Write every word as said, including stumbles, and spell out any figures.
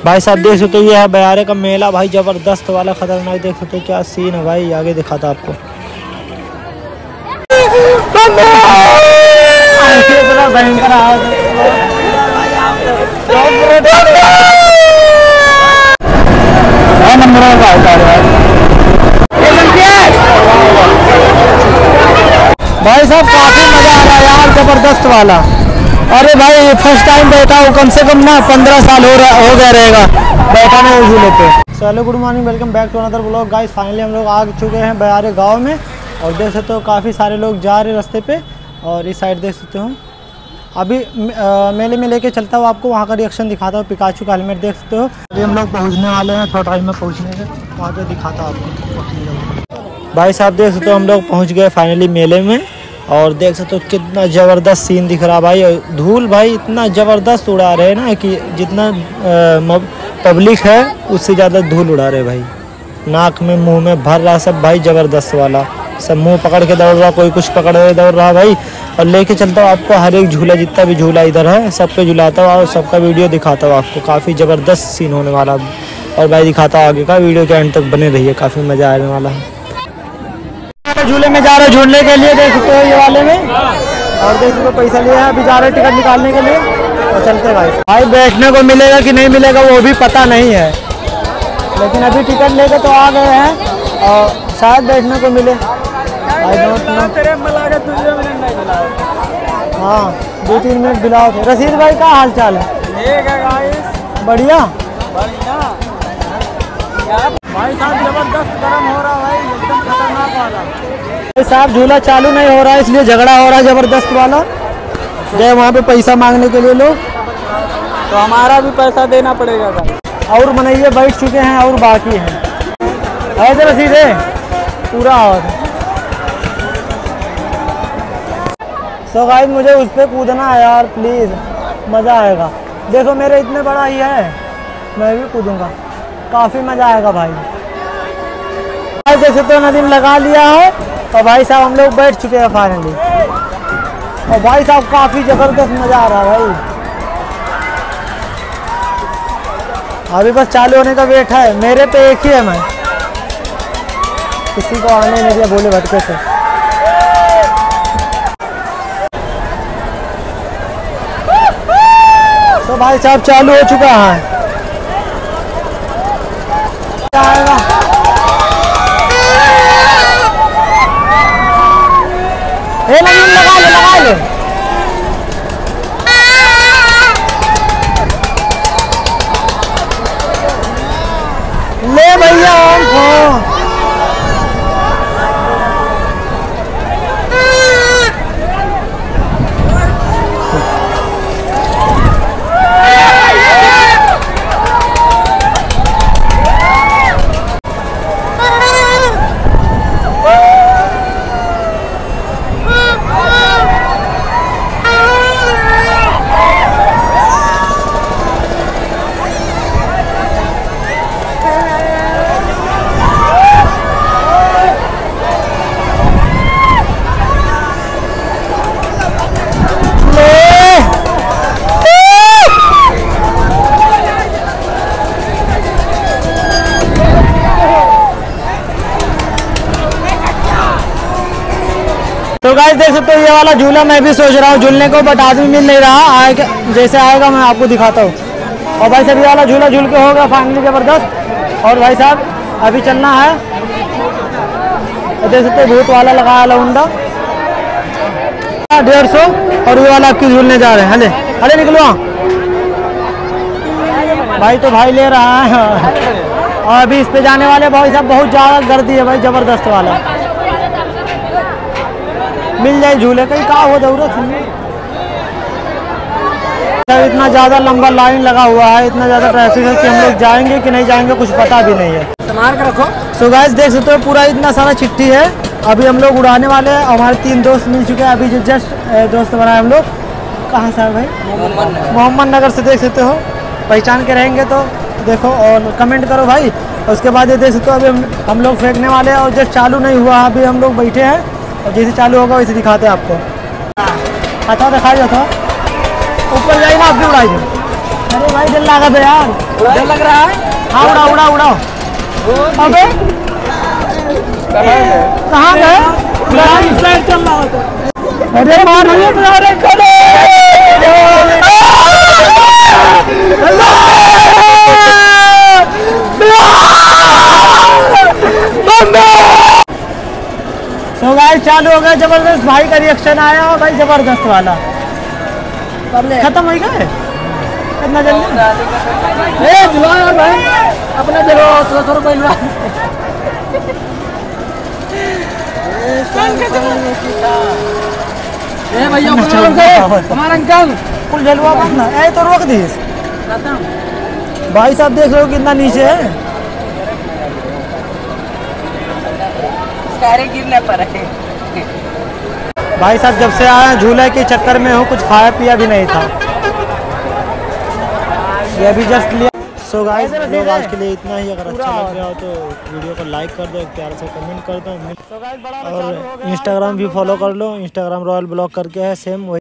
भाई साहब देख सकते हो ये है बयारे का मेला भाई, जबरदस्त वाला खतरनाक। देख सकते हो क्या सीन है भाई, आगे दिखाता आपको। भयंकर भाई साहब काफी मजा आ रहा है यार, जबरदस्त वाला। अरे भाई फर्स्ट टाइम बैठा हूँ, कम से कम ना पंद्रह साल हो रहा हो गया रहेगा बैठा नहीं झूले पे। चलो good morning, welcome back to another blog guys. Finally हम लोग आ चुके हैं बयारे गांव में और देख सकते हो काफ़ी सारे लोग जा रहे रास्ते पे। और इस साइड देख सकते हो अभी आ, मेले में लेके चलता हूँ आपको, वहाँ का रिएक्शन दिखाता हूँ। पिकाचू का हेलमेट देख सकते हो। अभी हम लोग पहुँचने वाले हैं, थोड़ा टाइम में पहुँचने से वहाँ पे दिखाता हूँ आपको। भाई साहब देख सकते हो हम लोग पहुँच गए फाइनली मेले में और देख सकते हो कितना ज़बरदस्त सीन दिख रहा भाई। धूल भाई इतना ज़बरदस्त उड़ा रहे हैं ना कि जितना पब्लिक है उससे ज़्यादा धूल उड़ा रहे भाई। नाक में मुंह में भर रहा सब भाई, ज़बरदस्त वाला। सब मुंह पकड़ के दौड़ रहा, कोई कुछ पकड़ के दौड़ रहा भाई। और लेके चलता हूँ आपको हर एक झूला, जितना भी झूला इधर है सब पे झूलाता हूँ और सबका वीडियो दिखाता हूँ आपको। काफ़ी ज़बरदस्त सीन होने वाला और भाई दिखाता हूँ आगे का, वीडियो के एंड तक बने रहिए, काफ़ी मज़ा आने वाला है। झूले में जा रहे झूलने के लिए, देख सकते हो ये वाले में। और देख सकते हो पैसा लिया है, अभी जा रहे टिकट निकालने के लिए और चलते भाई। भाई बैठने को मिलेगा कि नहीं मिलेगा वो भी पता नहीं है, लेकिन अभी टिकट लेके तो आ गए हैं और शायद बैठने को मिले। हाँ दो तीन मिनट बिलाओ थे। रशीद भाई का हाल चाल है? बढ़िया भाई साहब, जबरदस्त गर्म हो रहा भाई, एकदम खतरनाक वाला। भाई साहब झूला चालू नहीं हो रहा है इसलिए झगड़ा हो रहा है जबरदस्त वाला। गए वहाँ पे पैसा मांगने के लिए लोग, तो हमारा भी पैसा देना पड़ेगा भाई। और मनैया बैठ चुके हैं और बाकी हैं ऐसे रसीद है पूरा। और सो गाइस मुझे उस पर कूदना है यार प्लीज़, मज़ा आएगा। देखो मेरे इतने बड़ा ही है, मैं भी कूदूंगा, काफ़ी मज़ा आएगा भाई। जैसे तो नदीम लगा लिया है और भाई साहब हम लोग बैठ चुके हैं फाइनली। और भाई साहब काफ़ी ज़बरदस्त मज़ा आ रहा है भाई। अभी बस चालू होने का वेट है, मेरे पे एक ही है, मैं किसी को आने नहीं दिया बोले भटके से। तो भाई साहब चालू हो चुका है। ए नदीम लगा ले लगा ले। ले भैया हमको तो गाइस देख सकते हो ये वाला झूला मैं भी सोच रहा हूँ झूलने को, बट आदमी मिल नहीं रहा। आएगा जैसे आएगा मैं आपको दिखाता हूँ। और भाई साहब ये वाला झूला झूल के हो गया फाइनली जबरदस्त। और भाई साहब अभी चलना है, देख सकते हो भूत वाला लगाया लौंडा डेढ़ सौ और ये वाला आपकी झूलने जा रहे हैं। हले हले निकलो भाई, तो भाई ले रहा है। और अभी इस पे जाने वाले भाई साहब बहुत ज़्यादा गर्दी है भाई, जबरदस्त वाला। मिल जाए झूले कहीं कहाँ हो जरूरत है। इतना ज़्यादा लंबा लाइन लगा हुआ है, इतना ज़्यादा ट्रैफिक है कि हम लोग जाएंगे कि नहीं जाएंगे कुछ पता भी नहीं है। संभाल के रखो। सो गाइस देख सकते हो पूरा इतना सारा चिट्ठी है। अभी हम लोग उड़ाने वाले हैं, हमारे तीन दोस्त मिल चुके हैं अभी जो जस्ट दोस्त बनाए हम लोग। कहाँ से भाई? मोहम्मद नगर से। देख सकते हो पहचान के रहेंगे तो देखो और कमेंट करो भाई। उसके बाद ये देख सकते हो अभी हम, हम लोग फेंकने वाले हैं और जस्ट चालू नहीं हुआ, अभी हम लोग बैठे हैं और जैसे चालू होगा वैसे दिखाते हैं आपको। अच्छा दिखाई जाता ऊपर जाए ना, आप भी उड़ाइए। अरे भाई दिल लगा था यार, डर लग रहा है। हाँ उड़ा उड़ा उड़ा। अबे कहाँ गए? चल रहा होता। अरे मार अरे खड़े तो गाइस चालू हो गया जबरदस्त। भाई का रिएक्शन आया भाई जबरदस्त वाला। खत्म हो गया इतना जल्दी? ए जुआ भाई अपना जगह थोड़ा थोड़ा पहलवा। ए भैया हमारा अंकल फुल जलवा बंद ना। ए तो रोक दी भाई साहब, देख रहे हो कितना नीचे है। गिरने पर है भाई साहब जब से आया झूले के चक्कर में हूँ, कुछ खाया पिया भी नहीं था। ये भी जस्ट लिया। सो गाइस लोग आज के लिए इतना ही। अगर अच्छा लग रहा हो तो वीडियो को लाइक कर दो, एक प्यार से कमेंट कर दो और इंस्टाग्राम भी फॉलो कर लो। इंस्टाग्राम रॉयल ब्लॉग करके है सेम वही।